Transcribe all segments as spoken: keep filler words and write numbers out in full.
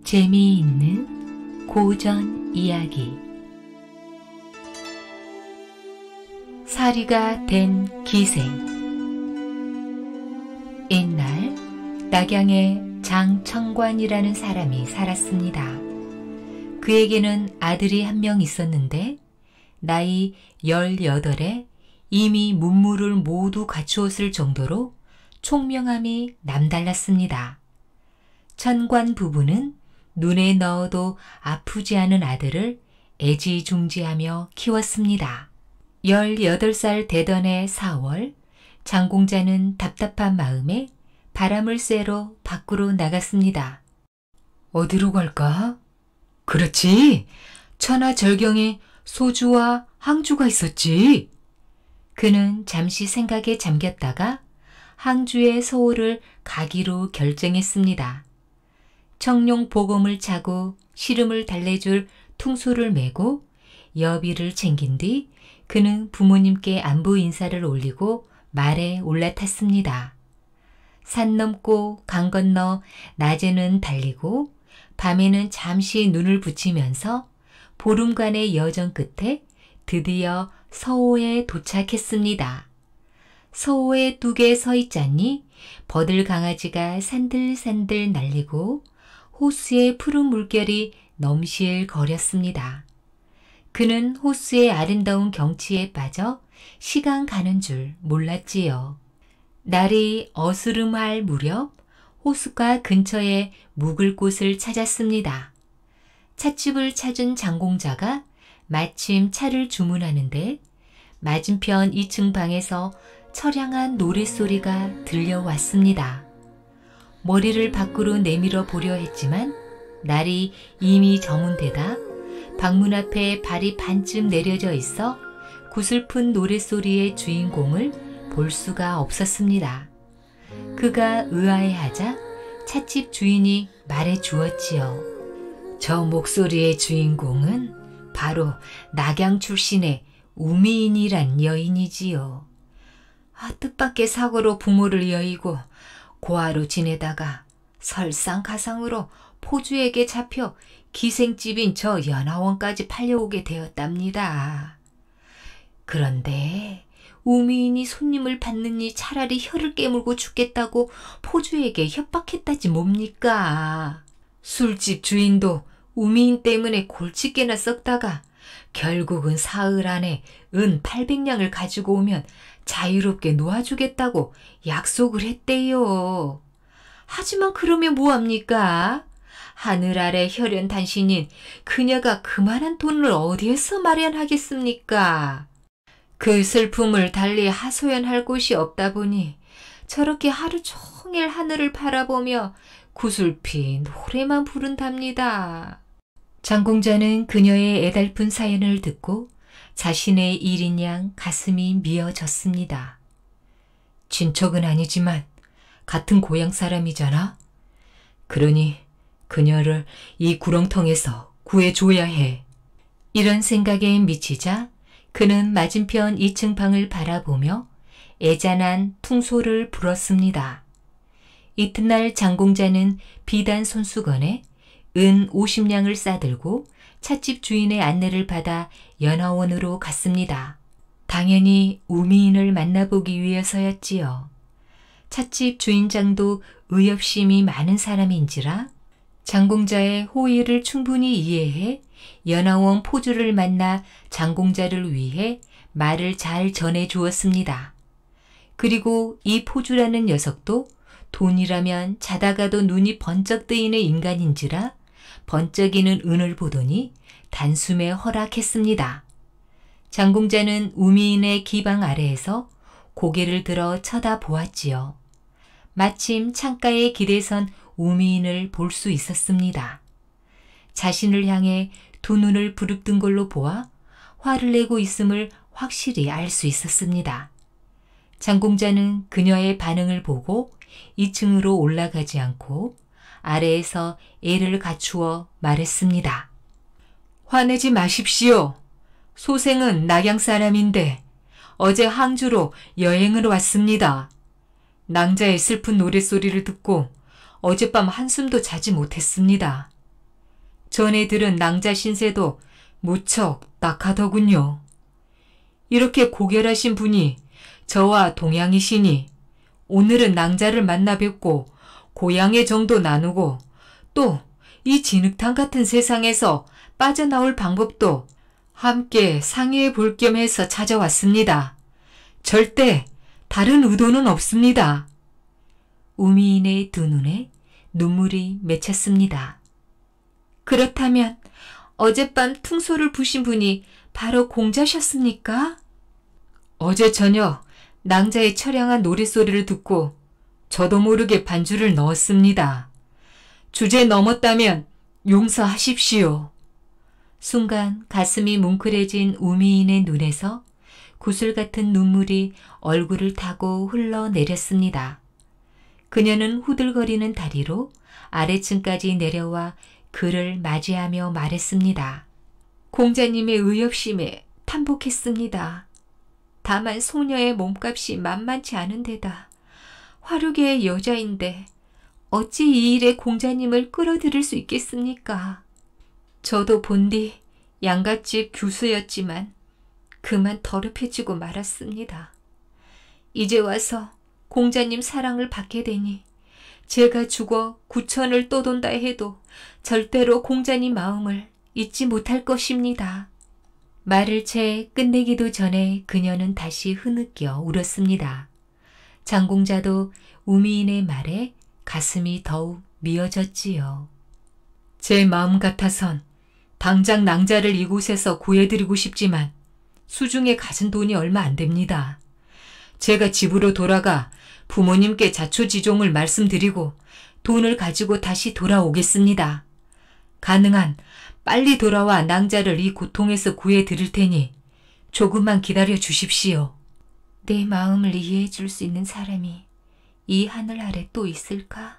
재미있는 고전 이야기. 사리가 된 기생. 옛날 낙양에 장청관이라는 사람이 살았습니다. 그에게는 아들이 한 명 있었는데 나이 열여덟에 이미 문무를 모두 갖추었을 정도로 총명함이 남달랐습니다. 천관 부부는 눈에 넣어도 아프지 않은 아들을 애지중지하며 키웠습니다. 열여덟 살 되던 해 사월, 장공자는 답답한 마음에 바람을 쐬러 밖으로 나갔습니다. 어디로 갈까? 그렇지! 천하절경에 소주와 항주가 있었지. 그는 잠시 생각에 잠겼다가 항주의 서울을 가기로 결정했습니다. 청룡 보검을 차고 시름을 달래줄 퉁소를 메고 여비를 챙긴 뒤 그는 부모님께 안부 인사를 올리고 말에 올라탔습니다. 산 넘고 강 건너 낮에는 달리고 밤에는 잠시 눈을 붙이면서 보름간의 여정 끝에 드디어 서호에 도착했습니다. 서호에 뚝에 서 있자니 버들 강아지가 산들산들 날리고 호수의 푸른 물결이 넘실거렸습니다. 그는 호수의 아름다운 경치에 빠져 시간 가는 줄 몰랐지요. 날이 어스름할 무렵 호숫가 근처에 묵을 곳을 찾았습니다. 찻집을 찾은 장공자가 마침 차를 주문하는데 맞은편 이 층 방에서 처량한 노랫소리가 들려왔습니다. 머리를 밖으로 내밀어 보려 했지만 날이 이미 저문 데다 방문 앞에 발이 반쯤 내려져 있어 구슬픈 노랫소리의 주인공을 볼 수가 없었습니다. 그가 의아해하자 찻집 주인이 말해 주었지요. 저 목소리의 주인공은 바로 낙양 출신의 우미인이란 여인이지요. 아, 뜻밖의 사고로 부모를 여의고 고아로 지내다가 설상가상으로 포주에게 잡혀 기생집인 저 연하원까지 팔려오게 되었답니다. 그런데 우미인이 손님을 받느니 차라리 혀를 깨물고 죽겠다고 포주에게 협박했다지 뭡니까? 술집 주인도 우미인 때문에 골칫게나 썩다가 결국은 사흘 안에 은 팔백냥을 가지고 오면 자유롭게 놓아주겠다고 약속을 했대요. 하지만 그러면 뭐합니까? 하늘 아래 혈연 단신인 그녀가 그만한 돈을 어디에서 마련하겠습니까? 그 슬픔을 달리 하소연할 곳이 없다 보니 저렇게 하루 종일 하늘을 바라보며 구슬피 노래만 부른답니다. 장공자는 그녀의 애달픈 사연을 듣고 자신의 일인 양 가슴이 미어졌습니다. 친척은 아니지만 같은 고향 사람이잖아. 그러니 그녀를 이 구렁텅에서 구해줘야 해. 이런 생각에 미치자 그는 맞은편 이 층 방을 바라보며 애잔한 퉁소를 불었습니다. 이튿날 장공자는 비단 손수건에 은 오십 냥을 싸들고 찻집 주인의 안내를 받아 연화원으로 갔습니다. 당연히 우미인을 만나보기 위해서였지요. 찻집 주인장도 의협심이 많은 사람인지라 장공자의 호의를 충분히 이해해 연화원 포주를 만나 장공자를 위해 말을 잘 전해주었습니다. 그리고 이 포주라는 녀석도 돈이라면 자다가도 눈이 번쩍 뜨이는 인간인지라 번쩍이는 은을 보더니 단숨에 허락했습니다. 장공자는 우미인의 기방 아래에서 고개를 들어 쳐다보았지요. 마침 창가에 기대선 우미인을 볼 수 있었습니다. 자신을 향해 두 눈을 부릅뜬 걸로 보아 화를 내고 있음을 확실히 알 수 있었습니다. 장공자는 그녀의 반응을 보고 이 층으로 올라가지 않고 아래에서 애를 갖추어 말했습니다. 화내지 마십시오. 소생은 낙양 사람인데 어제 항주로 여행을 왔습니다. 낭자의 슬픈 노랫소리를 듣고 어젯밤 한숨도 자지 못했습니다. 전에 들은 낭자 신세도 무척 딱하더군요. 이렇게 고결하신 분이 저와 동양이시니 오늘은 낭자를 만나 뵙고 고향의 정도 나누고 또 이 진흙탕 같은 세상에서 빠져나올 방법도 함께 상의해 볼 겸 해서 찾아왔습니다. 절대 다른 의도는 없습니다. 우미인의 두 눈에 눈물이 맺혔습니다. 그렇다면 어젯밤 퉁소를 부신 분이 바로 공자셨습니까? 어제 저녁 낭자의 처량한 노랫소리를 듣고 저도 모르게 반주를 넣었습니다. 주제 넘었다면 용서하십시오. 순간 가슴이 뭉클해진 우미인의 눈에서 구슬 같은 눈물이 얼굴을 타고 흘러내렸습니다. 그녀는 후들거리는 다리로 아래층까지 내려와 그를 맞이하며 말했습니다. 공자님의 의협심에 탐복했습니다. 다만 소녀의 몸값이 만만치 않은 데다 화류계의 여자인데 어찌 이 일에 공자님을 끌어들일 수 있겠습니까? 저도 본디 양갓집 교수였지만 그만 더럽혀지고 말았습니다. 이제 와서 공자님 사랑을 받게 되니 제가 죽어 구천을 떠돈다 해도 절대로 공자님 마음을 잊지 못할 것입니다. 말을 채 끝내기도 전에 그녀는 다시 흐느껴 울었습니다. 장공자도 우미인의 말에 가슴이 더욱 미어졌지요. 제 마음 같아선 당장 낭자를 이곳에서 구해드리고 싶지만 수중에 가진 돈이 얼마 안 됩니다. 제가 집으로 돌아가 부모님께 자초지종을 말씀드리고 돈을 가지고 다시 돌아오겠습니다. 가능한 빨리 돌아와 낭자를 이 고통에서 구해드릴 테니 조금만 기다려 주십시오. 내 마음을 이해해 줄 수 있는 사람이 이 하늘 아래 또 있을까?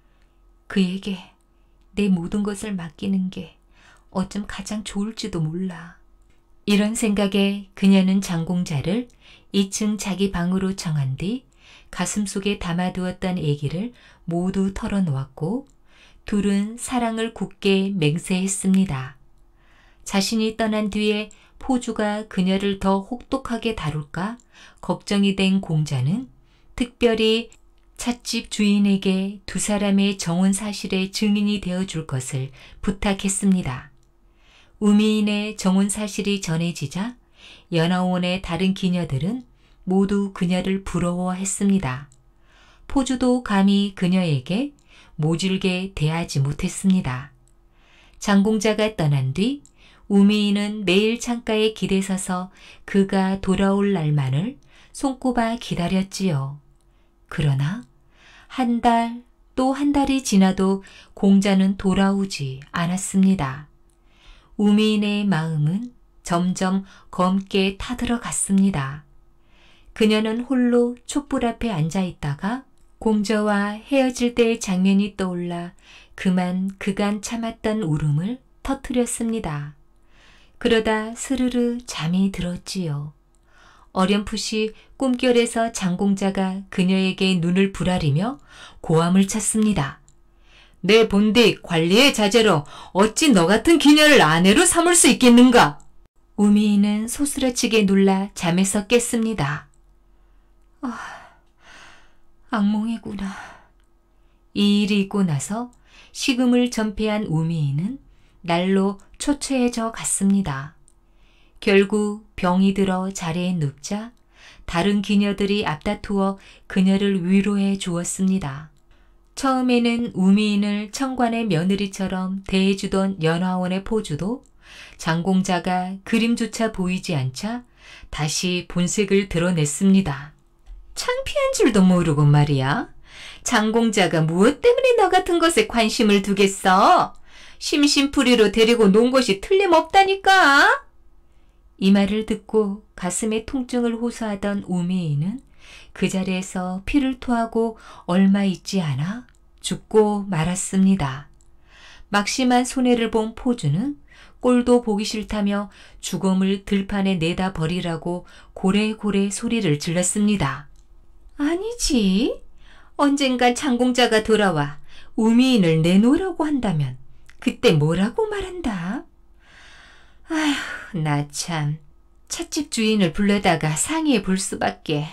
그에게 내 모든 것을 맡기는 게 어쩜 가장 좋을지도 몰라. 이런 생각에 그녀는 장공자를 이 층 자기 방으로 청한 뒤 가슴속에 담아두었던 애기를 모두 털어놓았고 둘은 사랑을 굳게 맹세했습니다. 자신이 떠난 뒤에 포주가 그녀를 더 혹독하게 다룰까 걱정이 된 공자는 특별히 찻집 주인에게 두 사람의 정혼 사실의 증인이 되어줄 것을 부탁했습니다. 우미인의 정혼 사실이 전해지자 연화원의 다른 기녀들은 모두 그녀를 부러워했습니다. 포주도 감히 그녀에게 모질게 대하지 못했습니다. 장공자가 떠난 뒤 우미인은 매일 창가에 기대 서서 그가 돌아올 날만을 손꼽아 기다렸지요. 그러나 한 달, 또 한 달이 지나도 공자는 돌아오지 않았습니다. 우미인의 마음은 점점 검게 타들어갔습니다. 그녀는 홀로 촛불 앞에 앉아 있다가 공자와 헤어질 때의 장면이 떠올라 그만 그간 참았던 울음을 터뜨렸습니다. 그러다 스르르 잠이 들었지요. 어렴풋이 꿈결에서 장공자가 그녀에게 눈을 부라리며 고함을 쳤습니다. 내 본디 관리의 자제로 어찌 너 같은 기녀를 아내로 삼을 수 있겠는가? 우미인은 소스라치게 놀라 잠에서 깼습니다. 아, 악몽이구나. 이 일이 있고 나서 식음을 전폐한 우미인은 날로 초췌해져 갔습니다. 결국 병이 들어 자리에 눕자 다른 기녀들이 앞다투어 그녀를 위로해 주었습니다. 처음에는 우미인을 청관의 며느리처럼 대해주던 연화원의 포주도 장공자가 그림조차 보이지 않자 다시 본색을 드러냈습니다. 창피한 줄도 모르고 말이야. 장공자가 무엇 때문에 너 같은 것에 관심을 두겠어? 심심풀이로 데리고 논 것이 틀림없다니까. 이 말을 듣고 가슴에 통증을 호소하던 우미인은 그 자리에서 피를 토하고 얼마 있지 않아 죽고 말았습니다. 막심한 손해를 본 포주는 꼴도 보기 싫다며 죽음을 들판에 내다 버리라고 고래고래 소리를 질렀습니다. 아니지. 언젠간 장공자가 돌아와 우미인을 내놓으라고 한다면 그때 뭐라고 말한다? 아휴, 나 참. 찻집 주인을 불러다가 상의해 볼 수밖에.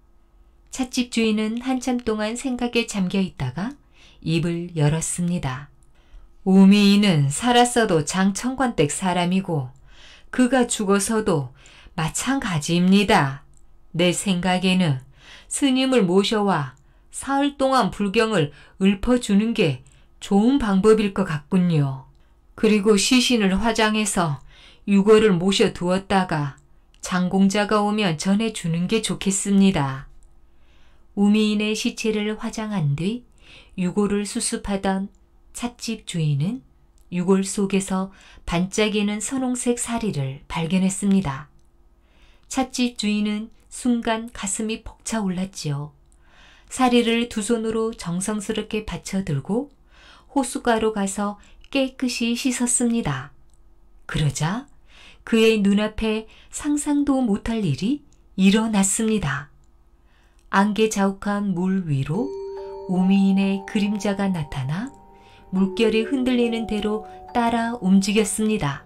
찻집 주인은 한참 동안 생각에 잠겨 있다가 입을 열었습니다. 우미인은 살았어도 장천관댁 사람이고 그가 죽어서도 마찬가지입니다. 내 생각에는 스님을 모셔와 사흘 동안 불경을 읊어주는 게 좋은 방법일 것 같군요. 그리고 시신을 화장해서 유골을 모셔두었다가 장공자가 오면 전해주는 게 좋겠습니다. 우미인의 시체를 화장한 뒤 유골을 수습하던 찻집 주인은 유골 속에서 반짝이는 선홍색 사리를 발견했습니다. 찻집 주인은 순간 가슴이 벅차올랐지요. 사리를 두 손으로 정성스럽게 받쳐들고 호숫가로 가서 깨끗이 씻었습니다. 그러자 그의 눈앞에 상상도 못할 일이 일어났습니다. 안개 자욱한 물 위로 우미인의 그림자가 나타나 물결이 흔들리는 대로 따라 움직였습니다.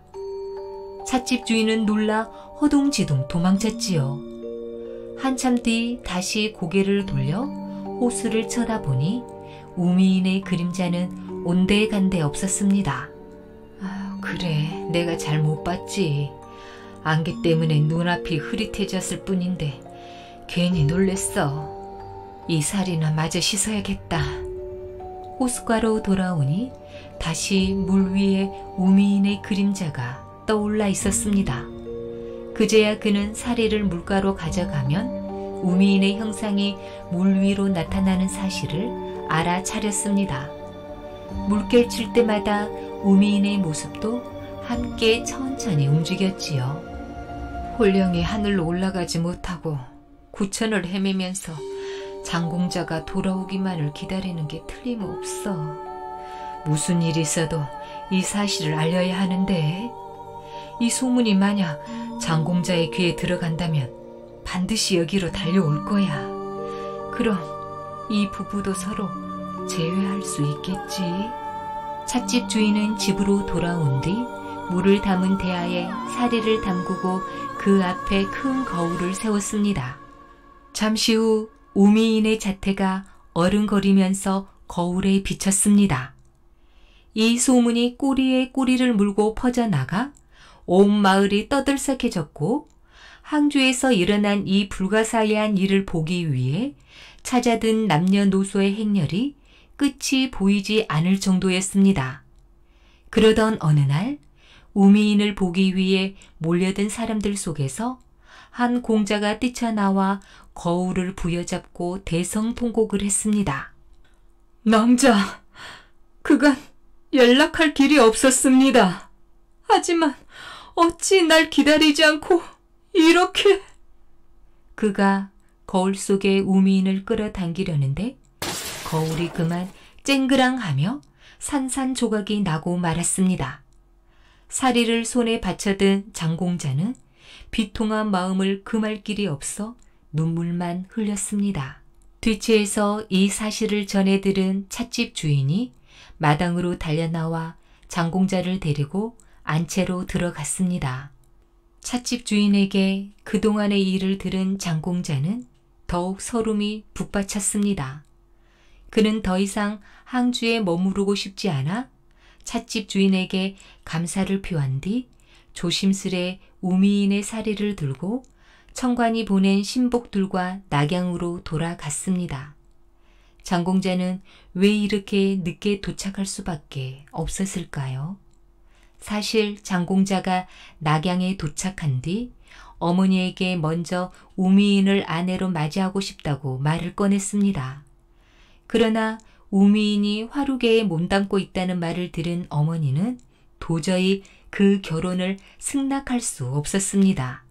찻집 주인은 놀라 허둥지둥 도망쳤지요. 한참 뒤 다시 고개를 돌려 호수를 쳐다보니 우미인의 그림자는 온데간데 없었습니다. 아, 그래, 내가 잘 못 봤지. 안개 때문에 눈앞이 흐릿해졌을 뿐인데 괜히 놀랬어. 이 살이나 마저 씻어야겠다. 호숫가로 돌아오니 다시 물 위에 우미인의 그림자가 떠올라 있었습니다. 그제야 그는 사리를 물가로 가져가면 우미인의 형상이 물 위로 나타나는 사실을 알아차렸습니다. 물결 칠 때마다 우미인의 모습도 함께 천천히 움직였지요. 홀령이 하늘로 올라가지 못하고 구천을 헤매면서 장공자가 돌아오기만을 기다리는 게 틀림없어. 무슨 일이 있어도 이 사실을 알려야 하는데 이 소문이 만약 장공자의 귀에 들어간다면 반드시 여기로 달려올 거야. 그럼 이 부부도 서로 제외할 수 있겠지. 찻집 주인은 집으로 돌아온 뒤 물을 담은 대야에 사리를 담그고 그 앞에 큰 거울을 세웠습니다. 잠시 후 우미인의 자태가 어른거리면서 거울에 비쳤습니다. 이 소문이 꼬리에 꼬리를 물고 퍼져나가 온 마을이 떠들썩해졌고 항주에서 일어난 이 불가사의한 일을 보기 위해 찾아든 남녀노소의 행렬이 끝이 보이지 않을 정도였습니다. 그러던 어느 날 우미인을 보기 위해 몰려든 사람들 속에서 한 공자가 뛰쳐나와 거울을 부여잡고 대성통곡을 했습니다. 낭자, 그간 연락할 길이 없었습니다. 하지만 어찌 날 기다리지 않고 이렇게... 그가 거울 속에 우미인을 끌어당기려는데 거울이 그만 쨍그랑하며 산산조각이 나고 말았습니다. 사리를 손에 받쳐든 장공자는 비통한 마음을 금할 길이 없어 눈물만 흘렸습니다. 뒤치에서 이 사실을 전해 들은 찻집 주인이 마당으로 달려나와 장공자를 데리고 안채로 들어갔습니다. 찻집 주인에게 그동안의 일을 들은 장공자는 더욱 서름이 북받쳤습니다. 그는 더 이상 항주에 머무르고 싶지 않아 찻집 주인에게 감사를 표한 뒤 조심스레 우미인의 사리를 들고 청관이 보낸 신복들과 낙양으로 돌아갔습니다. 장공자는 왜 이렇게 늦게 도착할 수밖에 없었을까요? 사실 장공자가 낙양에 도착한 뒤 어머니에게 먼저 우미인을 아내로 맞이하고 싶다고 말을 꺼냈습니다. 그러나 우미인이 화루계에 몸담고 있다는 말을 들은 어머니는 도저히 그 결혼을 승낙할 수 없었습니다.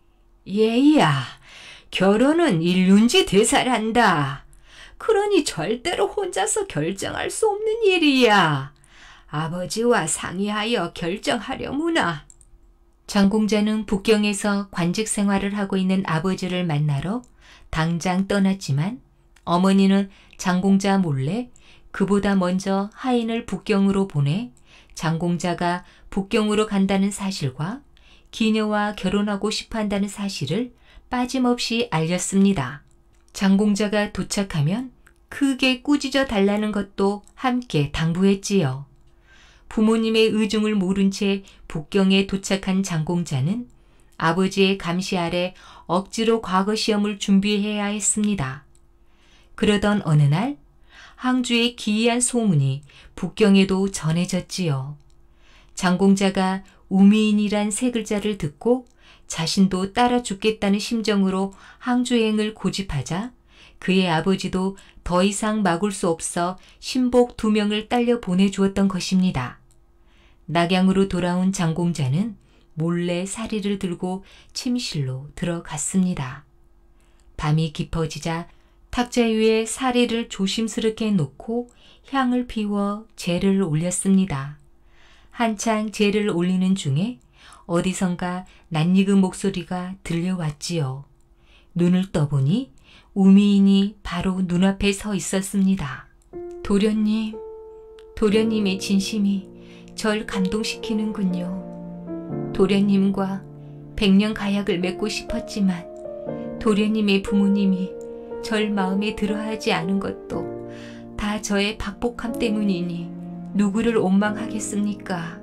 얘야, 결혼은 일륜지 되살한다. 그러니 절대로 혼자서 결정할 수 없는 일이야. 아버지와 상의하여 결정하려무나. 장공자는 북경에서 관직 생활을 하고 있는 아버지를 만나러 당장 떠났지만 어머니는 장공자 몰래 그보다 먼저 하인을 북경으로 보내 장공자가 북경으로 간다는 사실과 기녀와 결혼하고 싶어 한다는 사실을 빠짐없이 알렸습니다. 장공자가 도착하면 크게 꾸짖어 달라는 것도 함께 당부했지요. 부모님의 의중을 모른 채 북경에 도착한 장공자는 아버지의 감시 아래 억지로 과거 시험을 준비해야 했습니다. 그러던 어느 날 항주의 기이한 소문이 북경에도 전해졌지요. 장공자가 우미인이란 세 글자를 듣고 자신도 따라 죽겠다는 심정으로 항주행을 고집하자 그의 아버지도 더 이상 막을 수 없어 신복 두 명을 딸려 보내주었던 것입니다. 낙양으로 돌아온 장공자는 몰래 사리를 들고 침실로 들어갔습니다. 밤이 깊어지자 탁자 위에 사리를 조심스럽게 놓고 향을 피워 제를 올렸습니다. 한창 제를 올리는 중에 어디선가 낯익은 목소리가 들려왔지요. 눈을 떠보니 우미인이 바로 눈앞에 서 있었습니다. 도련님, 도련님의 진심이 절 감동시키는군요. 도련님과 백년 가약을 맺고 싶었지만 도련님의 부모님이 절 마음에 들어하지 않은 것도 다 저의 박복함 때문이니 누구를 원망하겠습니까?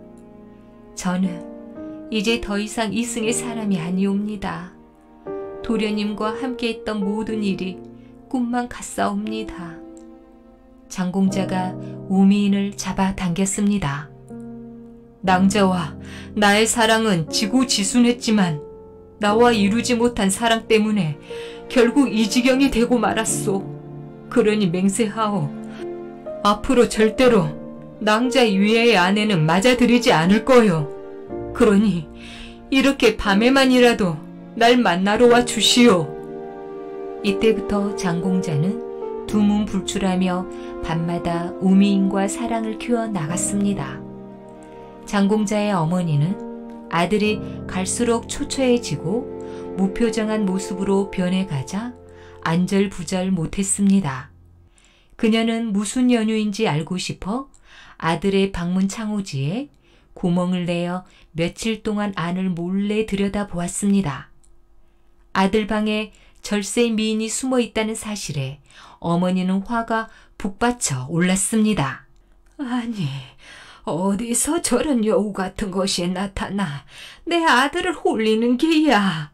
저는 이제 더 이상 이승의 사람이 아니옵니다. 도련님과 함께했던 모든 일이 꿈만 같사옵니다. 장공자가 우미인을 잡아당겼습니다. 낭자와 나의 사랑은 지고지순했지만 나와 이루지 못한 사랑 때문에 결국 이 지경이 되고 말았소. 그러니 맹세하오. 앞으로 절대로 낭자 유해의 아내는 맞아들이지 않을 거요. 그러니 이렇게 밤에만이라도 날 만나러 와 주시오. 이때부터 장공자는 두문불출하며 밤마다 우미인과 사랑을 키워 나갔습니다. 장공자의 어머니는 아들이 갈수록 초췌해지고 무표정한 모습으로 변해가자 안절부절 못했습니다. 그녀는 무슨 연유인지 알고 싶어 아들의 방문 창호지에 구멍을 내어 며칠 동안 안을 몰래 들여다보았습니다. 아들 방에 절세 미인이 숨어 있다는 사실에 어머니는 화가 북받쳐 올랐습니다. 아니, 어디서 저런 여우 같은 것이 나타나 내 아들을 홀리는 게야.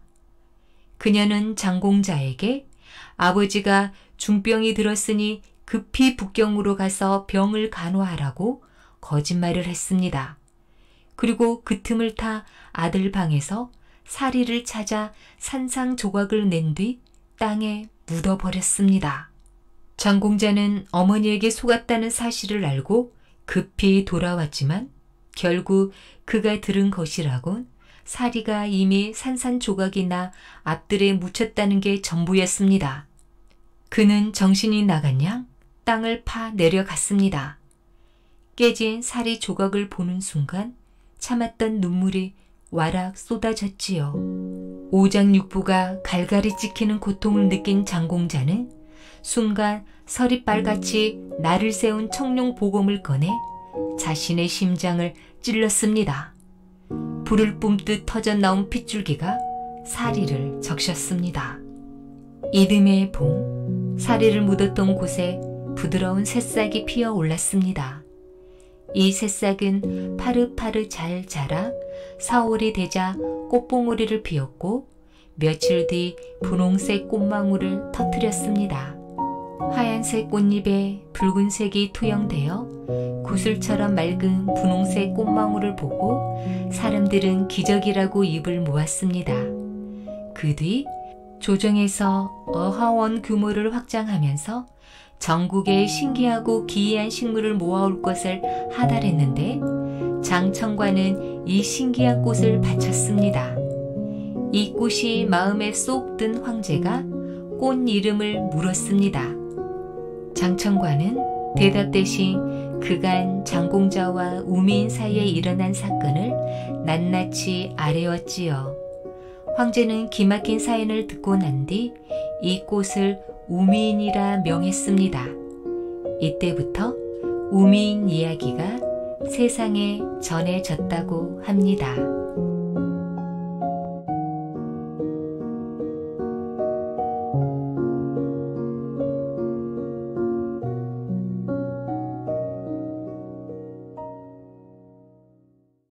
그녀는 장공자에게 아버지가 중병이 들었으니 급히 북경으로 가서 병을 간호하라고 거짓말을 했습니다. 그리고 그 틈을 타 아들 방에서 사리를 찾아 산상조각을 낸 뒤 땅에 묻어버렸습니다. 장공자는 어머니에게 속았다는 사실을 알고 급히 돌아왔지만 결국 그가 들은 것이라곤 사리가 이미 산산조각이 나 앞들에 묻혔다는 게 전부였습니다. 그는 정신이 나간 양 땅을 파 내려갔습니다. 깨진 사리 조각을 보는 순간 참았던 눈물이 와락 쏟아졌지요. 오장육부가 갈갈이 찍히는 고통을 느낀 장공자는 순간 서리빨같이 날을 세운 청룡 보검을 꺼내 자신의 심장을 찔렀습니다. 불을 뿜듯 터져나온 핏줄기가 사리를 적셨습니다. 이듬해 봄, 사리를 묻었던 곳에 부드러운 새싹이 피어 올랐습니다. 이 새싹은 파릇파릇 잘 자라 사월이 되자 꽃봉오리를 피웠고 며칠 뒤 분홍색 꽃망울을 터뜨렸습니다. 하얀색 꽃잎에 붉은색이 투영되어 구슬처럼 맑은 분홍색 꽃망울을 보고 사람들은 기적이라고 입을 모았습니다. 그 뒤 조정에서 어하원 규모를 확장하면서 전국에 신기하고 기이한 식물을 모아올 것을 하달했는데 장청과는 이 신기한 꽃을 바쳤습니다. 이 꽃이 마음에 쏙 든 황제가 꽃 이름을 물었습니다. 장청과는 대답 대신 그간 장공자와 우미인 사이에 일어난 사건을 낱낱이 아뢰었지요. 황제는 기막힌 사연을 듣고 난 뒤 이 꽃을 우미인이라 명했습니다. 이때부터 우미인 이야기가 세상에 전해졌다고 합니다.